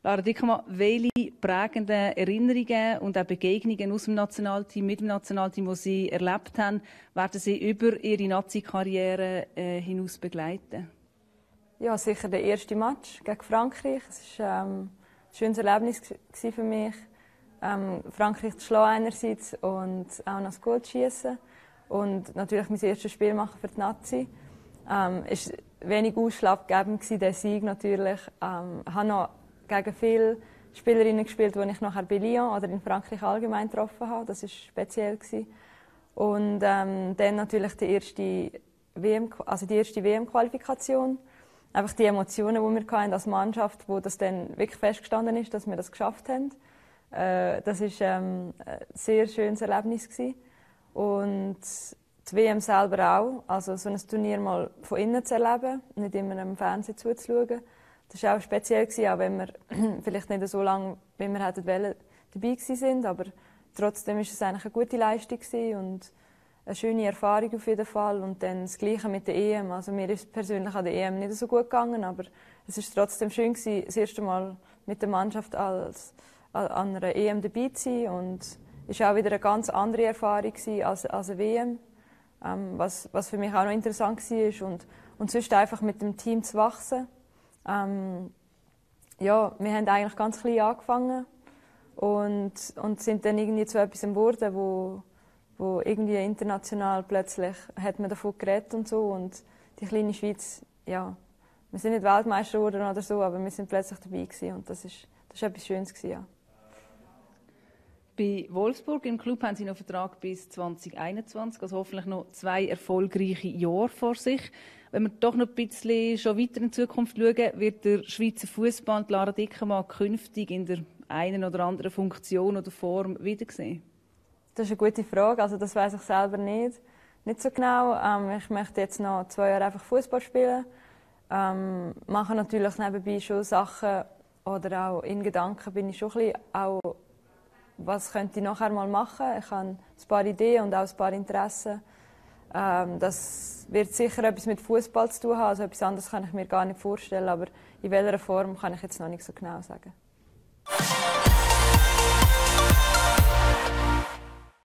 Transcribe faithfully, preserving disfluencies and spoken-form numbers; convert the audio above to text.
Lara Dickermann, welche prägenden Erinnerungen und auch Begegnungen aus dem Nationalteam, mit dem Nationalteam, die Sie erlebt haben, werden Sie über Ihre Nazi-Karriere äh, hinaus begleiten? Ja, sicher der erste Match gegen Frankreich. Es war ähm, ein schönes Erlebnis für mich. Ähm, Frankreich zu schlagen einerseits und auch noch das Goal zu schiessen. Und natürlich mein erstes Spiel machen für die Nazi. Ähm, es war wenig ausschlaggebend, der Sieg natürlich. Ähm, ich habe noch gegen viele Spielerinnen gespielt, die ich nachher bei Lyon oder in Frankreich allgemein getroffen habe. Das war speziell. Und ähm, dann natürlich die erste W M, also die erste W M-Qualifikation. Einfach die Emotionen, die wir hatten als Mannschaft, wo das dann wirklich festgestanden ist, dass wir das geschafft haben. Äh, das war ähm, ein sehr schönes Erlebnis gewesen. Und die W M selber auch. Also so ein Turnier mal von innen zu erleben, nicht immer im Fernsehen zuzuschauen. Das war auch speziell gewesen, auch wenn wir vielleicht nicht so lange, wie wir hätten wollen, dabei gewesen sind. Aber trotzdem war es eigentlich eine gute Leistung gewesen und eine schöne Erfahrung auf jeden Fall. Und dann das Gleiche mit der E M. Also mir ist persönlich an der E M nicht so gut gegangen, aber es ist trotzdem schön gewesen, das erste Mal mit der Mannschaft als, an einer E M dabei zu sein. Und es war auch wieder eine ganz andere Erfahrung gewesen als, als eine W M. Ähm, was, was für mich auch noch interessant war. Und, und sonst einfach mit dem Team zu wachsen. Ähm, ja, wir haben eigentlich ganz klein angefangen und, und sind dann irgendwie zu etwas geworden, wo, wo irgendwie international plötzlich hat man davon geredet und so. Und die kleine Schweiz, ja, wir sind nicht Weltmeister geworden oder so, aber wir sind plötzlich dabei gewesen und das ist, das ist etwas Schönes gewesen, ja. Bei Wolfsburg im Club haben Sie noch Vertrag bis zwanzig einundzwanzig, also hoffentlich noch zwei erfolgreiche Jahre vor sich. Wenn wir doch noch ein bisschen schon weiter in die Zukunft schauen, wird der Schweizer Fußball Lara Dickermann künftig in der einen oder anderen Funktion oder Form wiedersehen? Das ist eine gute Frage. Also das weiß ich selber nicht, nicht so genau. Ähm, ich möchte jetzt noch zwei Jahre einfach Fußball spielen. Ähm, mache natürlich nebenbei schon Sachen oder auch in Gedanken bin ich schon ein bisschen auch, was könnte ich nachher mal machen. Ich habe ein paar Ideen und auch ein paar Interessen. Ähm, das wird sicher etwas mit Fußball zu tun haben. Also etwas anderes kann ich mir gar nicht vorstellen. Aber in welcher Form kann ich jetzt noch nicht so genau sagen.